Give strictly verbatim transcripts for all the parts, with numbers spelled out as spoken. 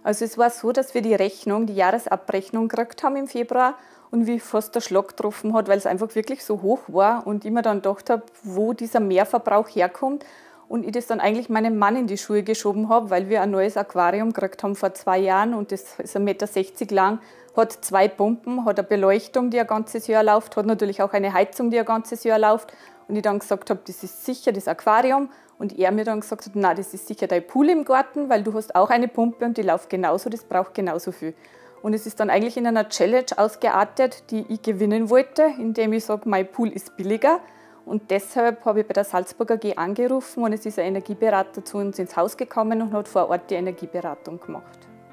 Also es war so, dass wir die Rechnung, die Jahresabrechnung gekriegt haben im Februar und wie fast der Schlag getroffen hat, weil es einfach wirklich so hoch war und ich mir dann gedacht habe, wo dieser Mehrverbrauch herkommt und ich das dann eigentlich meinem Mann in die Schuhe geschoben habe, weil wir ein neues Aquarium gekriegt haben vor zwei Jahren und das ist ein Meter sechzig lang, hat zwei Pumpen, hat eine Beleuchtung, die ein ganzes Jahr läuft, hat natürlich auch eine Heizung, die ein ganzes Jahr läuft und ich dann gesagt habe, das ist sicher das Aquarium. Und er mir dann gesagt hat, na, das ist sicher dein Pool im Garten, weil du hast auch eine Pumpe und die läuft genauso, das braucht genauso viel. Und es ist dann eigentlich in einer Challenge ausgeartet, die ich gewinnen wollte, indem ich sage, mein Pool ist billiger. Und deshalb habe ich bei der Salzburger A G angerufen und es ist ein Energieberater zu uns ins Haus gekommen und hat vor Ort die Energieberatung gemacht.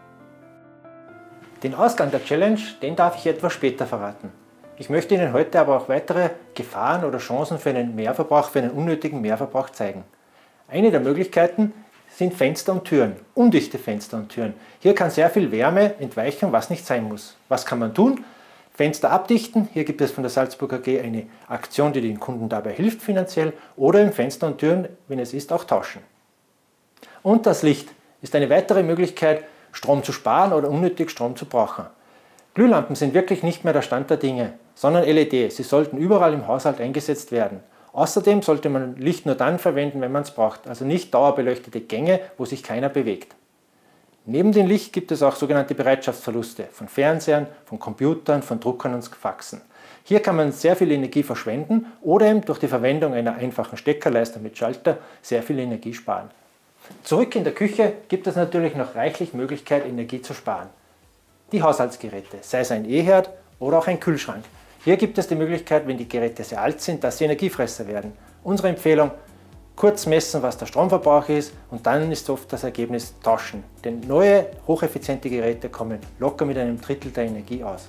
Den Ausgang der Challenge, den darf ich etwas später verraten. Ich möchte Ihnen heute aber auch weitere Gefahren oder Chancen für einen Mehrverbrauch, für einen unnötigen Mehrverbrauch zeigen. Eine der Möglichkeiten sind Fenster und Türen, undichte Fenster und Türen. Hier kann sehr viel Wärme entweichen, was nicht sein muss. Was kann man tun? Fenster abdichten. Hier gibt es von der Salzburger A G eine Aktion, die den Kunden dabei hilft finanziell. Oder im Fenster und Türen, wenn es ist, auch tauschen. Und das Licht ist eine weitere Möglichkeit, Strom zu sparen oder unnötig Strom zu brauchen. Glühlampen sind wirklich nicht mehr der Stand der Dinge, sondern L E D. Sie sollten überall im Haushalt eingesetzt werden. Außerdem sollte man Licht nur dann verwenden, wenn man es braucht, also nicht dauerbeleuchtete Gänge, wo sich keiner bewegt. Neben dem Licht gibt es auch sogenannte Bereitschaftsverluste von Fernsehern, von Computern, von Druckern und Faxen. Hier kann man sehr viel Energie verschwenden oder eben durch die Verwendung einer einfachen Steckerleiste mit Schalter sehr viel Energie sparen. Zurück in der Küche gibt es natürlich noch reichlich Möglichkeit, Energie zu sparen. Die Haushaltsgeräte, sei es ein E-Herd oder auch ein Kühlschrank. Hier gibt es die Möglichkeit, wenn die Geräte sehr alt sind, dass sie Energiefresser werden. Unsere Empfehlung, kurz messen, was der Stromverbrauch ist und dann ist oft das Ergebnis tauschen. Denn neue, hocheffiziente Geräte kommen locker mit einem Drittel der Energie aus.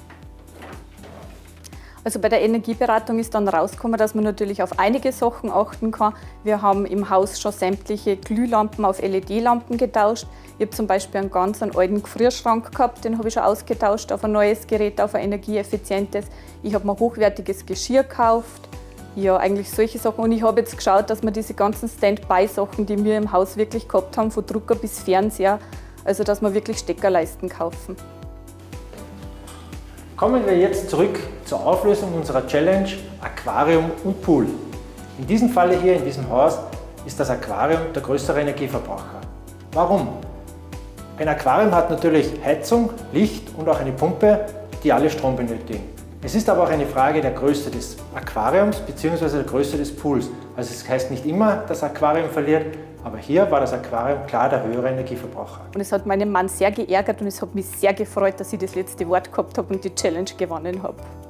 Also bei der Energieberatung ist dann rausgekommen, dass man natürlich auf einige Sachen achten kann. Wir haben im Haus schon sämtliche Glühlampen auf L E D-Lampen getauscht. Ich habe zum Beispiel einen ganz alten Gefrierschrank gehabt, den habe ich schon ausgetauscht auf ein neues Gerät, auf ein energieeffizientes. Ich habe mir hochwertiges Geschirr gekauft. Ja, eigentlich solche Sachen. Und ich habe jetzt geschaut, dass wir diese ganzen Standby-Sachen, die wir im Haus wirklich gehabt haben, von Drucker bis Fernseher, also dass wir wirklich Steckerleisten kaufen. Kommen wir jetzt zurück zur Auflösung unserer Challenge Aquarium und Pool. In diesem Falle hier, in diesem Haus, ist das Aquarium der größere Energieverbraucher. Warum? Ein Aquarium hat natürlich Heizung, Licht und auch eine Pumpe, die alle Strom benötigen. Es ist aber auch eine Frage der Größe des Aquariums bzw. der Größe des Pools. Also es heißt nicht immer, dass das Aquarium verliert, aber hier war das Aquarium klar der höhere Energieverbraucher. Und es hat meinen Mann sehr geärgert und es hat mich sehr gefreut, dass ich das letzte Wort gehabt habe und die Challenge gewonnen habe.